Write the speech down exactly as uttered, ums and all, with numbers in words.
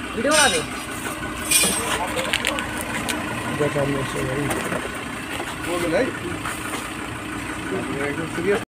video बना they देखा हमने से बोल ले एकदम सीरियस